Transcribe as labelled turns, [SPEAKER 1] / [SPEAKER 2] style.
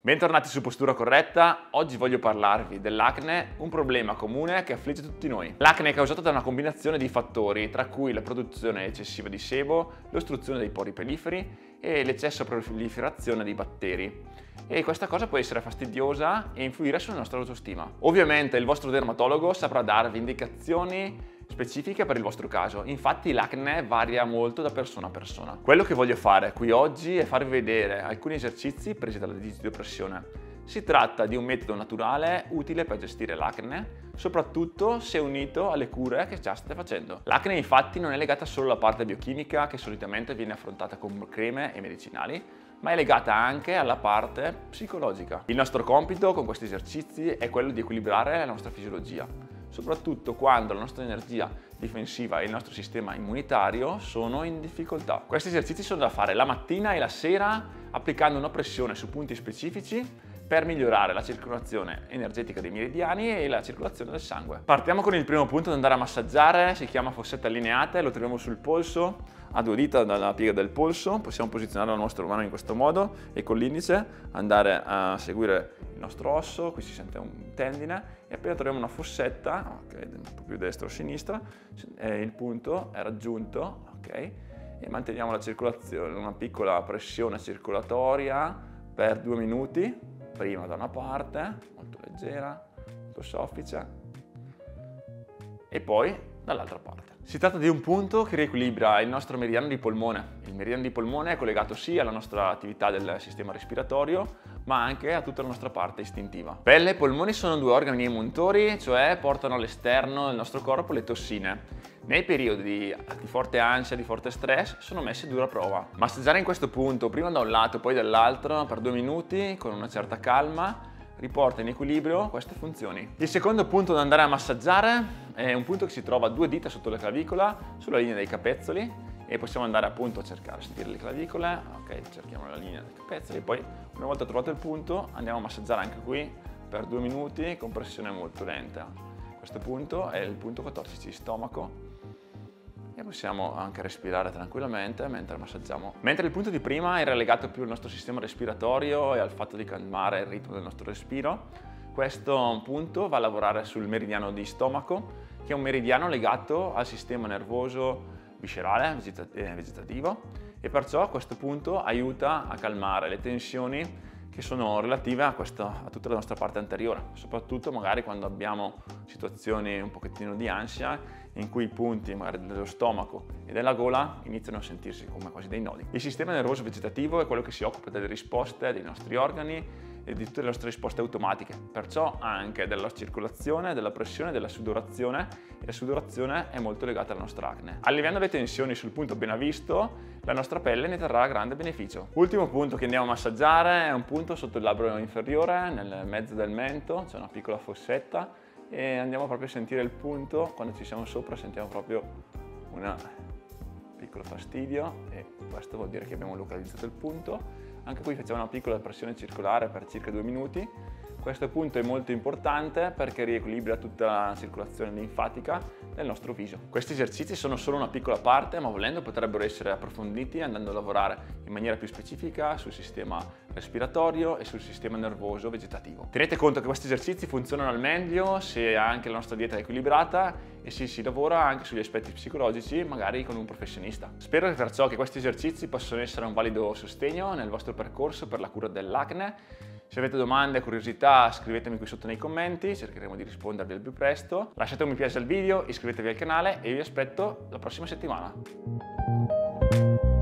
[SPEAKER 1] Bentornati su Postura Corretta. Oggi voglio parlarvi dell'acne, un problema comune che affligge tutti noi. L'acne è causata da una combinazione di fattori, tra cui la produzione eccessiva di sebo, l'ostruzione dei pori peliferi e l'eccesso proliferazione di batteri. E questa cosa può essere fastidiosa e influire sulla nostra autostima. Ovviamente il vostro dermatologo saprà darvi indicazioni specifiche per il vostro caso, infatti l'acne varia molto da persona a persona. Quello che voglio fare qui oggi è farvi vedere alcuni esercizi presi dalla digitopressione. Si tratta di un metodo naturale utile per gestire l'acne, soprattutto se unito alle cure che già state facendo. L'acne infatti non è legata solo alla parte biochimica che solitamente viene affrontata con creme e medicinali, ma è legata anche alla parte psicologica. Il nostro compito con questi esercizi è quello di equilibrare la nostra fisiologia, soprattutto quando la nostra energia difensiva e il nostro sistema immunitario sono in difficoltà. Questi esercizi sono da fare la mattina e la sera applicando una pressione su punti specifici per migliorare la circolazione energetica dei meridiani e la circolazione del sangue. Partiamo con il primo punto da andare a massaggiare, si chiama fossette allineate, lo troviamo sul polso, a 2 dita dalla piega del polso, possiamo posizionare la nostra mano in questo modo e con l'indice andare a seguire il nostro osso, qui si sente un tendine e appena troviamo una fossetta, okay, un po' più destra o sinistra, il punto è raggiunto, okay, e manteniamo la circolazione, una piccola pressione circolatoria per 2 minuti, prima da una parte, molto leggera, molto soffice, e poi dall'altra parte. Si tratta di un punto che riequilibra il nostro meridiano di polmone. Il meridiano di polmone è collegato sia alla nostra attività del sistema respiratorio, ma anche a tutta la nostra parte istintiva. Pelle e polmoni sono 2 organi emunitori, cioè portano all'esterno del nostro corpo le tossine. Nei periodi di forte ansia, di forte stress, sono messi a dura prova. Massaggiare in questo punto, prima da un lato e poi dall'altro, per 2 minuti, con una certa calma, riporta in equilibrio queste funzioni. Il secondo punto da andare a massaggiare è un punto che si trova a 2 dita sotto la clavicola, sulla linea dei capezzoli, e possiamo andare appunto a cercare, sentire le clavicole, ok, cerchiamo la linea dei capezzoli, poi una volta trovato il punto andiamo a massaggiare anche qui per 2 minuti con pressione molto lenta. Questo punto è il punto 14 di stomaco e possiamo anche respirare tranquillamente mentre massaggiamo. Mentre il punto di prima era legato più al nostro sistema respiratorio e al fatto di calmare il ritmo del nostro respiro, questo punto va a lavorare sul meridiano di stomaco, che è un meridiano legato al sistema nervoso viscerale, vegetativo, e perciò questo punto aiuta a calmare le tensioni che sono relative a tutta la nostra parte anteriore, soprattutto magari quando abbiamo situazioni un pochettino di ansia in cui i punti magari dello stomaco e della gola iniziano a sentirsi come quasi dei nodi. Il sistema nervoso vegetativo è quello che si occupa delle risposte dei nostri organi e di tutte le nostre risposte automatiche, perciò anche della circolazione, della pressione, della sudorazione, e la sudorazione è molto legata alla nostra acne. Alleviando le tensioni sul punto appena visto, la nostra pelle ne trarrà grande beneficio. Ultimo punto che andiamo a massaggiare è un punto sotto il labbro inferiore, nel mezzo del mento, c'è una piccola fossetta e andiamo proprio a sentire il punto. Quando ci siamo sopra sentiamo proprio un piccolo fastidio e questo vuol dire che abbiamo localizzato il punto. Anche qui facciamo una piccola pressione circolare per circa 2 minuti. Questo punto è molto importante perché riequilibra tutta la circolazione linfatica del nostro viso. Questi esercizi sono solo una piccola parte, ma volendo potrebbero essere approfonditi andando a lavorare in maniera più specifica sul sistema respiratorio e sul sistema nervoso vegetativo. Tenete conto che questi esercizi funzionano al meglio se anche la nostra dieta è equilibrata e se si lavora anche sugli aspetti psicologici, magari con un professionista. Spero perciò che questi esercizi possano essere un valido sostegno nel vostro percorso per la cura dell'acne. Se avete domande o curiosità scrivetemi qui sotto nei commenti, cercheremo di rispondervi al più presto. Lasciate un mi piace al video, iscrivetevi al canale e vi aspetto la prossima settimana.